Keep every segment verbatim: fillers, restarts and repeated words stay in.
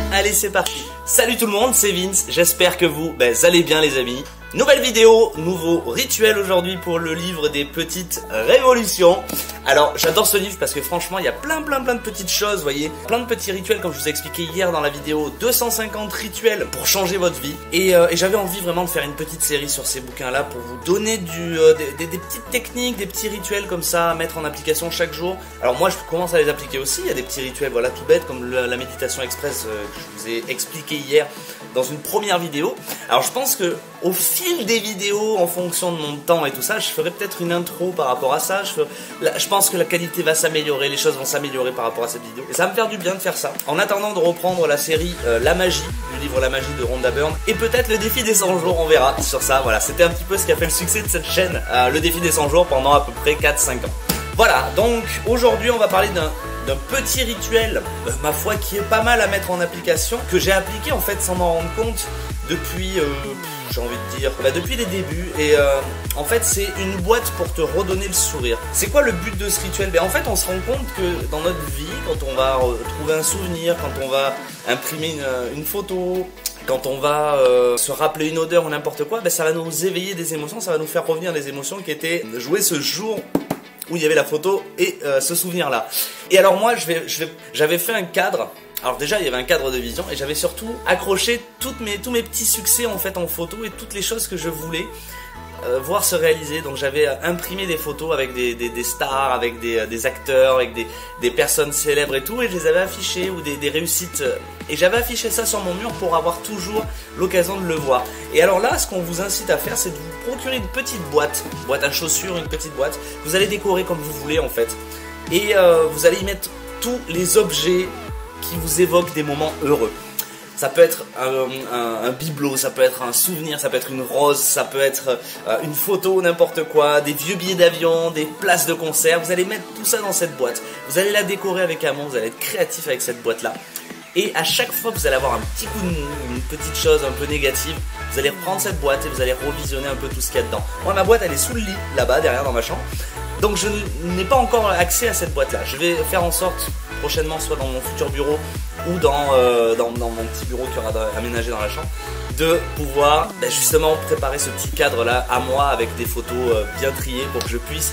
Allez, c'est parti. Salut tout le monde, c'est Vince, j'espère que vous ben, allez bien les amis. Nouvelle vidéo, nouveau rituel aujourd'hui pour le livre des petites révolutions. Alors j'adore ce livre parce que franchement il y a plein plein plein de petites choses, vous voyez, plein de petits rituels comme je vous ai expliqué hier dans la vidéo, deux cent cinquante rituels pour changer votre vie. Et, euh, et j'avais envie vraiment de faire une petite série sur ces bouquins là pour vous donner du, euh, des, des, des petites techniques, des petits rituels comme ça à mettre en application chaque jour. Alors moi je commence à les appliquer aussi, il y a des petits rituels voilà tout bêtes comme le, la méditation express euh, que je vous ai expliqué hier dans une première vidéo. Alors je pense que au fil des vidéos, en fonction de mon temps et tout ça, je ferai peut-être une intro par rapport à ça. Je, ferai, là, je pense que la qualité va s'améliorer, les choses vont s'améliorer par rapport à cette vidéo. Et ça va me faire du bien de faire ça. En attendant de reprendre la série euh, La Magie, du livre La Magie de Rhonda Byrne, et peut-être le défi des cent jours, on verra sur ça. Voilà, c'était un petit peu ce qui a fait le succès de cette chaîne, euh, le défi des cent jours pendant à peu près quatre cinq ans. Voilà, donc aujourd'hui on va parler d'un d'un petit rituel, euh, ma foi, qui est pas mal à mettre en application, que j'ai appliqué en fait sans m'en rendre compte depuis, euh, j'ai envie de dire, bah, depuis les débuts. Et euh, en fait c'est une boîte pour te redonner le sourire. C'est quoi le but de ce rituel? Ben, en fait on se rend compte que dans notre vie, quand on va trouver un souvenir, quand on va imprimer une, une photo, quand on va euh, se rappeler une odeur ou n'importe quoi, ben, ça va nous éveiller des émotions, ça va nous faire revenir des émotions qui étaient jouées ce jour où il y avait la photo et euh, ce souvenir là. Et alors moi je vais, je vais, j'avais fait un cadre. Alors déjà il y avait un cadre de vision et j'avais surtout accroché toutes mes, tous mes petits succès en fait en photo et toutes les choses que je voulais euh, voir se réaliser. Donc j'avais euh, imprimé des photos avec des, des, des stars, avec des, euh, des acteurs, avec des, des personnes célèbres et tout, et je les avais affichées, ou des, des réussites, euh, et j'avais affiché ça sur mon mur pour avoir toujours l'occasion de le voir. Et alors là ce qu'on vous incite à faire, c'est de vous procurer une petite boîte, boîte à chaussures, une petite boîte, vous allez décorer comme vous voulez en fait, et euh, vous allez y mettre tous les objets qui vous évoquent des moments heureux. Ça peut être un, un, un bibelot, ça peut être un souvenir, ça peut être une rose, ça peut être euh, une photo, n'importe quoi, des vieux billets d'avion, des places de concert. Vous allez mettre tout ça dans cette boîte. Vous allez la décorer avec amour, vous allez être créatif avec cette boîte-là. Et à chaque fois que vous allez avoir un petit coup de mou, une petite chose un peu négative, vous allez reprendre cette boîte et vous allez revisionner un peu tout ce qu'il y a dedans. Moi, ma boîte, elle est sous le lit, là-bas, derrière dans ma chambre. Donc je n'ai pas encore accès à cette boîte-là. Je vais faire en sorte, prochainement, soit dans mon futur bureau ou dans, euh, dans, dans mon petit bureau qui aura aménagé dans la chambre, de pouvoir ben, justement préparer ce petit cadre-là à moi avec des photos euh, bien triées pour que je puisse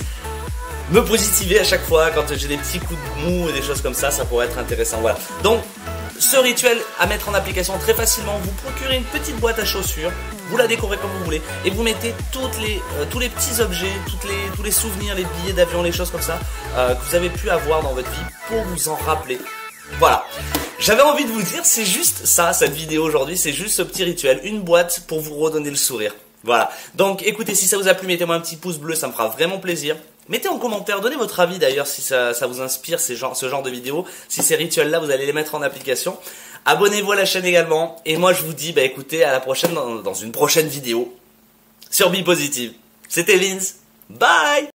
me positiver à chaque fois quand j'ai des petits coups de mou et des choses comme ça. Ça pourrait être intéressant. Voilà. Donc ce rituel à mettre en application très facilement, vous procurez une petite boîte à chaussures, vous la décorez comme vous voulez et vous mettez toutes les, euh, tous les petits objets, toutes les, tous les souvenirs, les billets d'avion, les choses comme ça euh, que vous avez pu avoir dans votre vie pour vous en rappeler. Voilà, j'avais envie de vous dire, c'est juste ça cette vidéo aujourd'hui, c'est juste ce petit rituel, une boîte pour vous redonner le sourire. Voilà, donc écoutez, si ça vous a plu, mettez-moi un petit pouce bleu, ça me fera vraiment plaisir. Mettez en commentaire, donnez votre avis d'ailleurs si ça, ça vous inspire ces genre, ce genre de vidéos, si ces rituels-là vous allez les mettre en application. Abonnez-vous à la chaîne également, et moi je vous dis, bah écoutez, à la prochaine dans, dans une prochaine vidéo sur Be Positive. C'était Vince, bye!